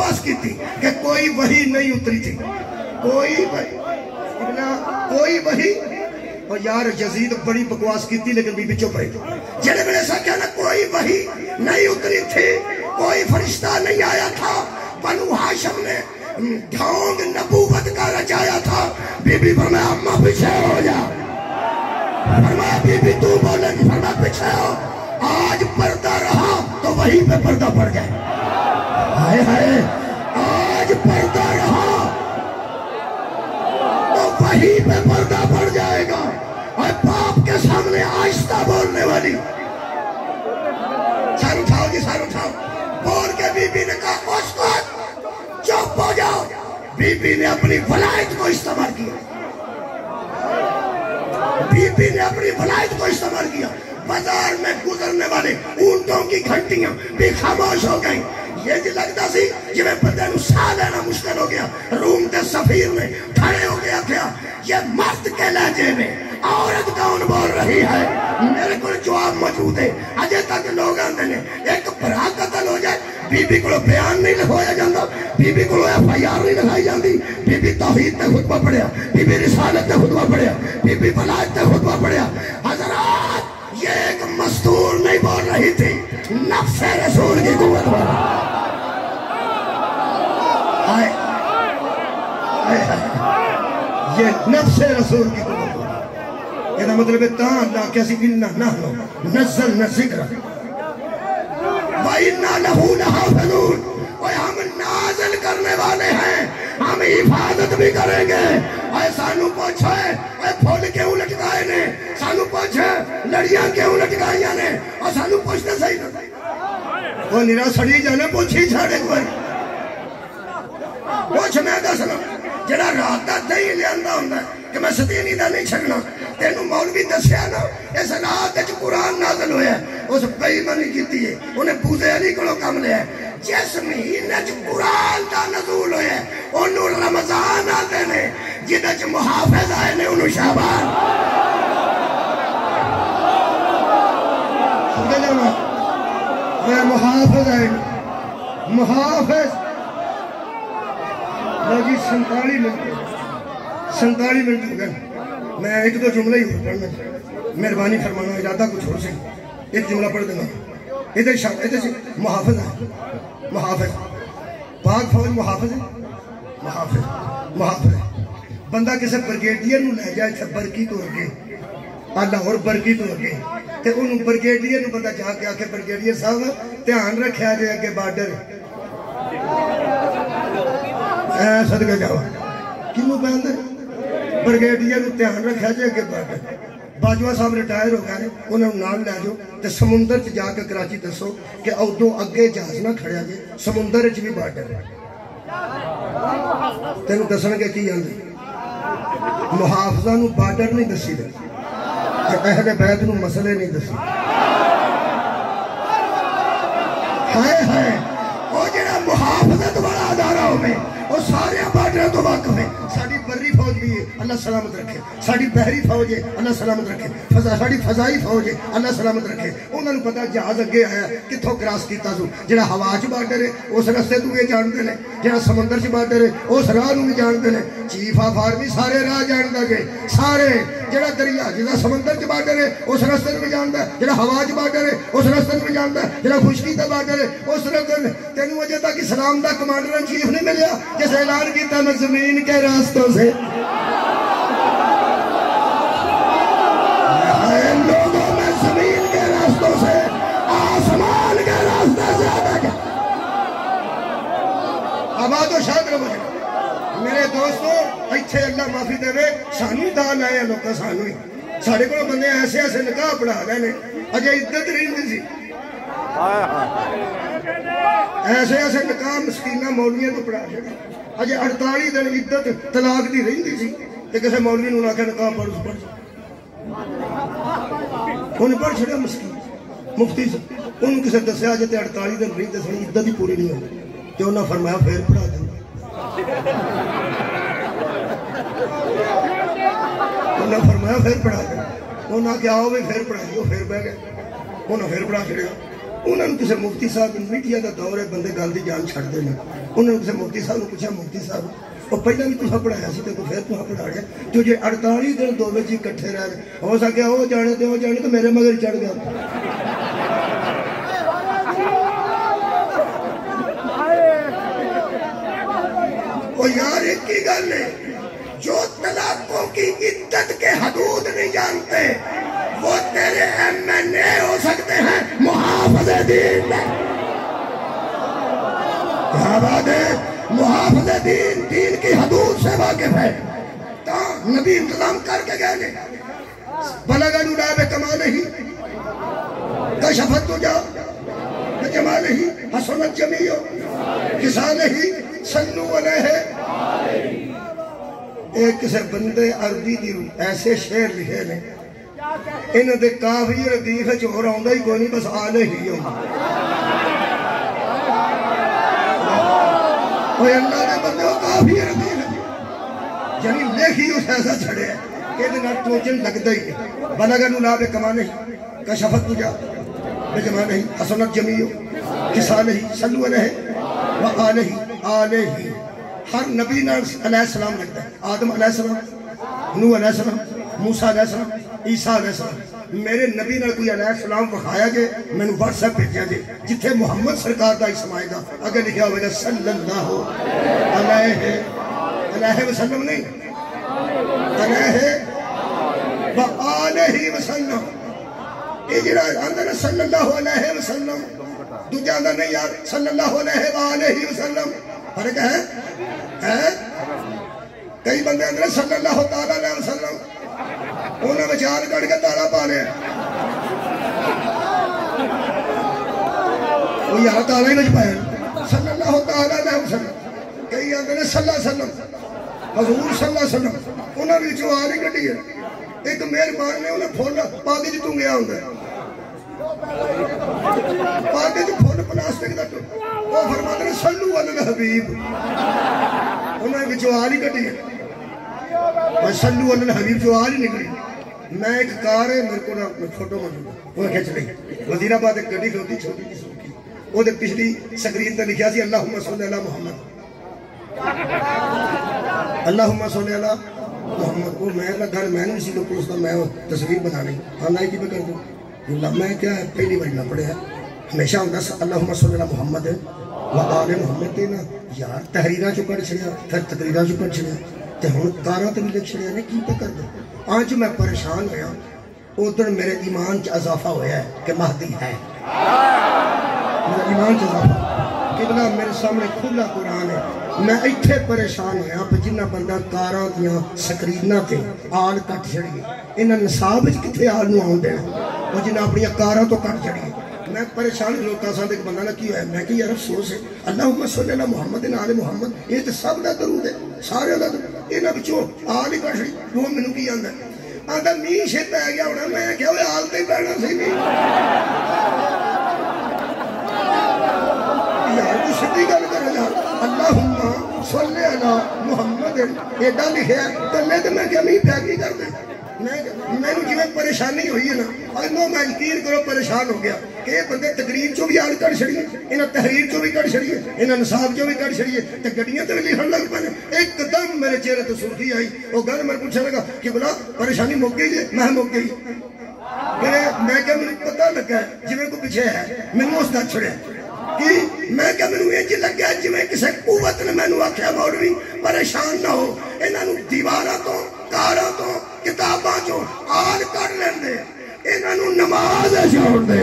بکواس کی تھی کہ کوئی وحی نہیں اتری تھی، کوئی وحی اور یار یزید بڑی بکواس کی تھی لیکن بی بی چپ رہی تھی. جنہیں میں نے ایسا کیا نا کوئی وحی نہیں اتری تھی، کوئی فرشتہ نہیں آیا تھا، بنو ہاشم نے ڈھونگ نبوت کا رچایا تھا. بی بی فرمایا اماں پیچھے ہو جا، فرمایا بی بی تو بولے گی، فرمایا پیچھے ہو. آج پردہ رہا تو وہی پہ پردہ پڑ جائے. ہائے ہائے آج پردہ رہا تو وہی پہ پردہ پڑ جائے گا. اور باپ کے سامنے آہستہ بولنے والی، سر اٹھاؤ جی سر اٹھاؤ، بول کے بی بی نے کہا اس کو چپ ہو جاؤ. بی بی نے اپنی ولایت کو استعمال کیا، بی بی نے اپنی ولایت کو استعمال کیا. بازار میں گزرنے والے اونٹوں کی گھنٹیاں بھی خاموش ہو گئیں. یہ جی لگتا سی جی میں بندے نو ساہ لینا مشکل ہو گیا. روم کے سفیر نے کھڑے ہو گیا کیا یہ مرد کے لہجے میں عورت کون بول رہی ہے؟ میرے کو جواب موجود ہے. اجے تک لوگ آتے ہیں ایک برا قتل ہو جائے بی بی کو بیان نہیں لکھوایا جاتا، بی بی کو ایف آئی آر نہیں لکھائی جاتی. بی بی توحید تے خطبہ پڑھیا، بی بی رسالت تے خطبہ پڑھیا، بی بی ولایت تے خطبہ پڑھیا. حضرات یہ ایک مستور نہیں بول رہی تھی، نفس رسول کی قوت والا. یہ نفس رسول کی قوت والا. یہ مطلب ہے تاں اللہ کیسی انہا نحنو نزلنا ذکر وَإِنَّا لَهُ لَحَافِظُونَ. اور ہم نازل کرنے والے ہیں، ہم حفاظت بھی کریں گے. اور سانو پوچھے پھول کیوں لٹکائے نے، سانو پوچھے لڑیاں کیوں لٹکائیاں نے، اور سانو پوچھتے صحیح نہ وہ نیرا سڑی جانے پوچھی چھاڑے کوئی پوچھ. میں دسنا جڑا رات دا دہی لیاندا ہوندا ہے کہ میں ستینی دا نہیں چھڑنا، تینوں مولوی دسیا نا اس رات وچ قرآن نازل ہویا ہے، اس بے ایمانی کیتی ہے، انہیں بوزے علی کولوں کم لیا ہے. جس مہینے وچ قرآن دا نزول ہویا ہے انہوں رمضان آتے نے، جدے وچ محافظ آئے نے انہوں شعبان. سمجھے جانا میں محافظ آئے محافظ. جی 47 منٹ ہو گئے. میں ایک دو جملے ہی ہو پڑھنا، مہربانی فرمانا، ارادہ کچھ ہو سے ایک جملہ پڑھ دینا. ادھر سے محافظ ہے، محافظ پاک فوج محافظ ہے، محافظ ہے. بندہ کسی برگیڈیئر نو لے جائے تھے برکی تو اگے اللہ اور برکی تو اگے تے انہوں برگیڈیئر نو بندہ جا کے آکے برگیڈیئر صاحب دھیان رکھیا جائے اگے بارڈر صدقہ جاؤ کنوں پہن دے برگیڈیئر نو دھیان رکھیا جائے اگے بارڈر. باجوہ صاحب ریٹائر ہو گئے انہوں نام لے جو تے سمندر چ جا کے کراچی دسو کہ ادو اگے جہاز نہ کھڑیا جائے سمندر چ بھی بارڈر ہے. تینوں دسن کے کی آندے محافظہ نو بارڈر نہیں دسی دے، اہل بیت نو مسئلے نہیں دسی. ہائے ہائے وہ جڑا محافظت والا ادارہ ہوئے وہ سارے بارڈر تو واقف ہے. ساڑی بری فوج بھی ہے اللہ سلامت رکھے، ساڑی بحری فوج ہے اللہ سلامت رکھے، ساڑی فضائی فوج ہے اللہ سلامت رکھے. انہوں نے پتا جہاز اگے آیا کتھوں کراس کیتا سو. جڑا ہوا چ بارڈر ہے اس رستے تو بھی جانتے ہیں، جڑا سمندر چ بارڈر ہے اس راہ بھی جانتے ہیں. چیف آف آرمی سارے راہ جانتا گے سارے. جڑا دریا جڑا سمندر چ بارڈر ہے اس رستے بھی جانتا ہے، جڑا ہوا چ بارڈر ہے اس رستے بھی جانتا ہے، جڑا خشکی کا بارڈر ہے اس رستے. تینوں اجے تک اسلام دا کمانڈر ان چیف نہیں ملیا جس اعلان کیتا میں زمین کے راستوں سے لوگوں میں زمین کے راستوں سے آسمان کے راستے سے آتا گیا. آباد و شاد رہو جائے میرے دوستو. ایتھے اللہ معافی دے رہے سانو دان آئے ہیں لوگوں سانو ہی ساڑھے کو بندے ایسے ایسے نکاح پڑھا رہے نے اجے عدت رہی دی سی ایسے ایسے نکاح مسکینہ مولویوں کو پڑھا رہے اجے 48 دن عدت طلاق دی رہی دی سی کہ کسے مولوی نے آکے نکاح پڑھ انہیں پڑھ چھڑیا مسکین مفتی سے انہوں کسے دسیا جاتے 48 دن رہی دسنی عدت ہی پوری نہیں ہوئی کہ انہوں فرمایا پھر پڑھا دیں انہوں فرمایا پھر پڑھا دیں انہوں کیا آؤ بھی پھر پڑھا دیو پھر بہ گئے انہوں پھر پڑھا چھڑیا انہوں نے کسی مفتی صاحب میڈیا کا دور ہے بندے گل کی جان چھڑتے ہیں انہوں نے کسی مفتی صاحب نے پوچھا مفتی صاحب وہ پہلے بھی تصا پڑھایا سی تو پھر تصا پڑھایا تو جی 48 دن دونوں جی کٹھے رہ رہے ہو سکیا وہ جانے تو میرے مگر چڑھ گیا وہ یار ایک کی گل ہے جو طلاقوں کی عدت کے حدود نہیں جانتے وہ تیرے ایم این اے ہو سکتے ہیں محافظ دین میں کیا بات ہے محافظ دین کی حدود سے واقف ہے تو نبی انتظام کر کے گئے نے بلغ العلا بکمالہ کشفت تجا بجمالہ حسنت جمیع خصالہ صلو علیہ ایک کسی بندے عربی دی ایسے شعر لکھے نے انہوں دے کافی ردیف چور آؤں ہی کوئی نہیں بس آلے ہی ہوں اوہ اللہ دے بندے وہ کافی ردیف ہے یعنی لیکھی اس ایسا چھڑے ہے کہ دنہ ٹوچن لگ دائی بلغ العلا بکمالہ کشفت تجا بجمالہ حسنت جمیع خصالہ صلو علیہ وآلہ ہر نبی علیہ السلام لگتا ہے آدم علیہ السلام نوح علیہ السلام موسیٰ علیہ السلام عیسیٰ علیہ السلام میرے نبی نے کوئی علیہ السلام بخایا جے میں نے واٹس ایپ بھیجا جے جتھے محمد سرکار دا اسم آئے گا اگر لکھا ہوئے گا صلی اللہ علیہ وسلم نہیں علیہ وآلہ وسلم یہ جڑا اندر صلی اللہ علیہ وسلم دو جاندہ نہیں یار صلی اللہ علیہ وآلہ وسلم فرق ہے کئی بندے اندر صلی اللہ تعالیٰ علیہ وسلم انہیں بچار کڑ کے تارا پا لے وہ یہاں تارا ہی بچ پائے صلی اللہ تعالیٰ علیہ وسلم کئی اندر صلی اللہ علیہ وسلم حضور صلی اللہ علیہ وسلم انہیں بھی جو آلی کٹی ہے ایک مہربان نے انہیں پھول پاگے جتوں گیا ہوں گے پاگے جو پھول پلاسٹک دا تو وہ فرماتے ہیں صلو علی الحبیب انہیں بھی جو آلی کٹی ہے میں صلو علی الحبیب جو آلی نکلی میں ایک کار ہے میرے کو نا فوٹو موجود وہ کھچ لئی وزیر آباد ایک گڑی کھوتی چھوٹی کی سوکی وہ دے پچھلی سکرین تے لکھیا سی اللہم صلی اللہ محمد اللہم صلی اللہ محمد وہ میں نہ گھر میں نہیں سی لوگ پوچھتا میں تصویر بنا نہیں ہاں لائی کی پہ کر دوں اللہ میں کیا ہے پہلی بار نہ پڑے ہے ہمیشہ ہوتا اللہم صلی اللہ محمد وآل محمد دینا یار تحریرہ جو کر چھڑیا پھر تقریرہ جو کر چھڑیا تے ہون کارا تے بھی لکھ چھڑیا نے کی پہ کر دوں آج میں پریشان ہویا ادھر میرے ایمان چ اضافہ ہویا ہے کہ مہدی ہے میرا ایمان چ اضافہ قبلہ میرے سامنے کھلا قرآن ہے میں ایتھے پریشان ہویا پہ جنہ بندہ کاراں دیاں سکرینہ تے آل کٹ چھڑی انہاں نصاب کتھے آل نو آن دینا وہ جنہ اپنی کاراں تو کٹ چھڑی میں پریشان لوکاں ساتھ ایک بندہ نہ کی ہویا میں کہ یار افسوس ہے اللہم صلی اللہ محمد آل محمد یہ تو سب دا درود ہے سارے دا درود انہاں بچوں آل ہی کٹ چھڑی وہ منو کی آندا آندا میشے پہ گیا ہونا میں کہ وہ آل تے پہنا سی نہیں یار تو سدھی گل کر رہا اللہم صلی اللہ محمد ایڈا لکھے ہے تلے تو میں کیا نہیں پیا کی کر دیں میں نے جو پریشانی ہوئی ہے نا اور میں یقین کرو پریشان ہو گیا کہ یہ بندے تقریر چو بھی آل کر چھڑیے انہاں تحریر چو بھی کر چھڑیے انہاں نصاب چو بھی کر چھڑیے تے گڈیاں تے بھی لکھن لگ پے ایک قدم میرے چہرے تے سرخی آئی وہ گل میں پوچھنے لگا کہ بلا پریشانی مک گئی جی میں مک گئی میں کہ مجھے پتہ لگا ہے جی میں کو پیچھے ہے میں نے اس دا چھڑے کہ میں کہ میں نے یہ لگا جی میں کسی قوت نے میں نے آکھیا مولوی پریشان نہ ہو انہاں دیواراں تو کاراں تو کتاباں چو آل کر لین دے انہاں نوں نماز چھوڑ دے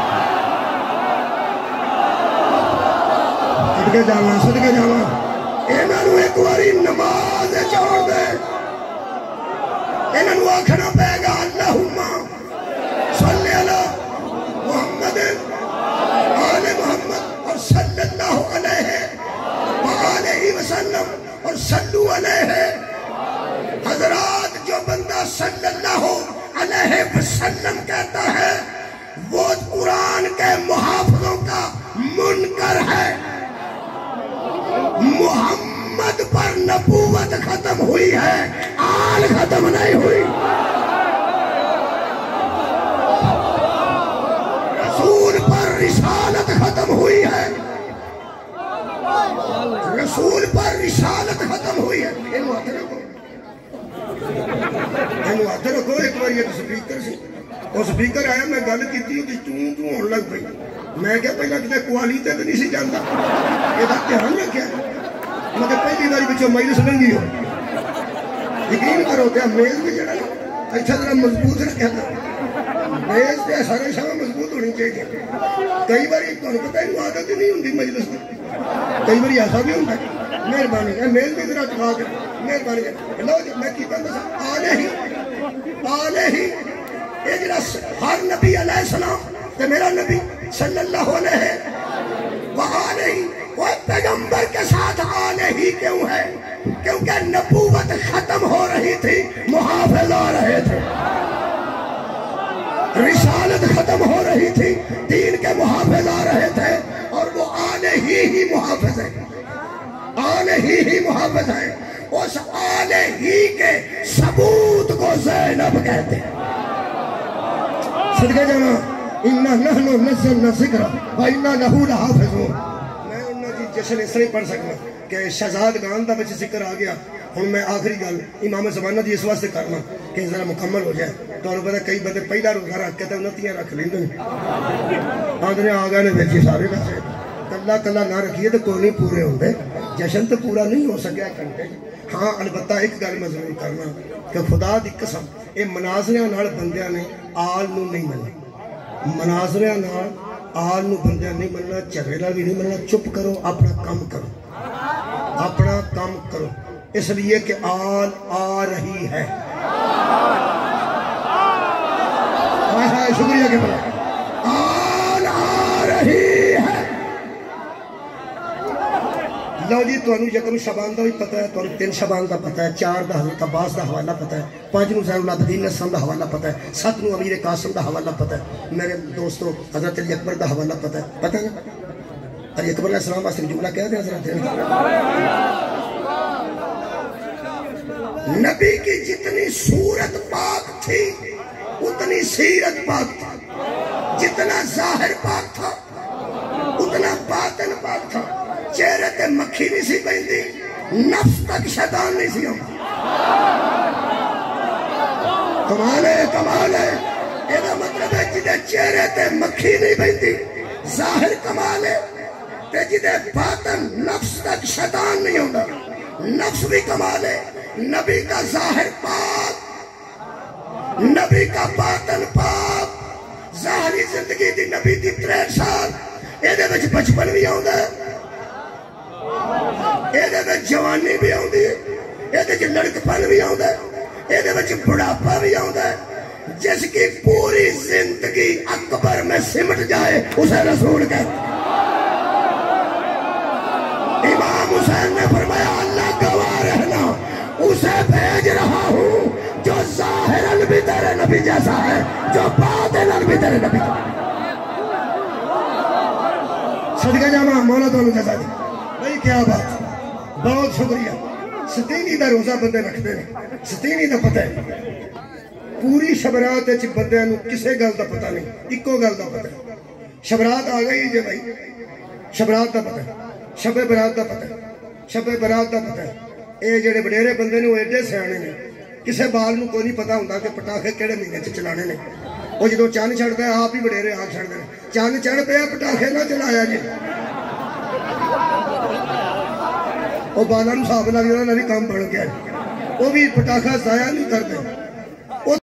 صدقے جاواں انہاں نوں ایک واری نماز چھوڑ دے انہاں نوں آکھنا پے گا اللہم صلی اللہ محمد آل محمد اور صلی اللہ علیہ وآلہ وسلم اور صلو علیہ حضرات جو بندہ صلی اللہ علیہ وسلم کہتا ہے وہ قرآن کے محافظوں کا منکر ہے محمد پر نبوت ختم ہوئی ہے آل ختم نہیں ہوئی رسول پر رسالت ہوئی ہے، رسول پر رسالت ختم ہوئی ہے. انہوں ہاتھ رکھو ایک بار. یہ سپیکر سی، وہ سپیکر آیا، میں گل کی چوں ہونے لگ پئی. میں کیا پہلے کتنے کوالی تے نہیں سی جانا، یہ دھیان رکھا. میں کہ پہلی باری پچھوں مجلس لنگھی ہو. یقین کرو کہ میز بھی جڑا اچھا ذرا مضبوط رکھا تھا. میز پہ سارے شام مضبوط ہونی چاہیے. کئی بار تمہیں پتہ ہے عادت ہی نہیں ہوتی مجلس میں، کئی بار ایسا بھی ہوتا ہے. مہربانی ہے میز بھی ذرا ٹکا کے مہربانی ہے. لو جب میں کی کہتا آلے ہی یہ جڑا ہر نبی علیہ السلام تے میرا نبی صلی اللہ علیہ وآلہ وہ پیغمبر کے ساتھ آلے ہی کیوں ہے؟ کیونکہ نبوت ختم ہو رہی تھی، محافظ آ رہے تھے. رسالت ختم ہو رہی تھی، دین کے محافظ آ رہے تھے. اور وہ آلے ہی محافظ ہیں، آلے ہی محافظ ہیں. اس آلے ہی کے ثبوت کو زینب کہتے ہیں. صدقے جانا اِنَّا نَحْنُ نَزَّلْنَا الذِّكْرَ وَإِنَّا لَهُ لَحَافِظُونَ. میں انہوں نے جشن اس طرح پڑھ سکنا کہ شہزاد گان دا بچ ذکر آ گیا. ہوں میں آخری گل امام زمانہ دی اس واسطے کرنا کہ ذرا مکمل ہو جائے. تو پتہ کئی بندے پہلا روزہ رکھ کے 29 رکھ لیں آدھے آ گئے نے سارے رکھے. کلا کلا نہ رکھیے تو کوئی نہیں پورے ہوندے. جشن تو پورا نہیں ہو سکیا گھنٹے. ہاں البتہ ایک گل میں ضرور کرنا کہ خدا دی قسم یہ مناظریاں نال بندیاں نے آل نو نہیں ملنا. مناظریاں نال آل نو بندیاں نہیں ملنا، جھگڑے نال بھی نہیں ملنا. چپ کرو، اپنا کام کرو، اپنا کام کرو. اس لیے کہ آل آ رہی ہے. شکریہ کہ بلا آل آ رہی ہے. لو جی تمہیں یکم شبان کا بھی پتہ ہے، تمہیں 3 شبان کا پتہ ہے، 4 دا حضرت عباس دا حوالہ پتہ ہے، 5 نو زین العابدین اسلم دا حوالہ پتہ ہے، 7 نو امیر قاسم دا حوالہ پتہ ہے. میرے دوستو حضرت علی اکبر دا حوالہ پتہ ہے. پتہ ہے علی اکبر علیہ السلام واسطے جملہ کہہ دیں حضرت نبی کی جتنی صورت پاک تھی اتنی سیرت پاک تھا. جتنا ظاہر پاک تھا اتنا باطن پاک تھا. چہرے تے مکھی نہیں سی پہندی، نفس تک شیطان نہیں سی ہوں. کمال ہے، کمال ہے. یہ مطلب ہے جدے چہرے تے مکھی نہیں پہندی ظاہر کمال ہے، تے جدے باطن نفس تک شیطان نہیں ہوں. نفس بھی کمال ہے. نبی کا ظاہر پاک، نبی کا باطن پاک. ظاہری زندگی دی نبی دی 63 سال یہ دے وچ بچپن بھی آؤں ہے، یہ دے وچ جوانی بھی آؤں ہے، یہ دے وچ لڑکپن بھی آؤں ہے، یہ دے وچ بڑھاپا بھی آؤں ہے. جس کی پوری زندگی اکبر میں سمٹ جائے اسے رسول کہتے. امام حسین نے فرمایا اللہ گواہ رہنا اسے بھیج رہا ہوں جو ظاہراً بھی تیرے نبی جیسا ہے، جو باطناً بھی تیرے نبی جیسا ہے. صدقہ جامعہ مولا تو انہوں جیسا دی بھائی کیا بات. بہت شکریہ. 27 دا روزہ بندے رکھتے ہیں. 27 دا پتہ ہے پوری شبرات بندے کسے گل دا پتہ نہیں، ایکو گل دا پتہ ہے. شبرات آ گئی جی بھائی، شبرات دا پتہ ہے، شب برات دا پتہ ہے، شب برات دا پتہ ہے. اے جڑے وڈیرے بندے نے وہ ایڈے سیانے نے، کسے بال نو کوئی نہیں پتا ہوندا کہ پٹاخے کیڑے مہینے چ چلانے نے. وہ جدوں چند چھڑدا ہے آپ ہی وڈیرے آ چھڑدے نے چند چڑھ پیا پٹاخے نہ چلایا جی. وہ بالاں نو حساب نال بھی انہاں دا بھی کام بن گیا. وہ بھی پٹاخا ضائع نہیں کرتے.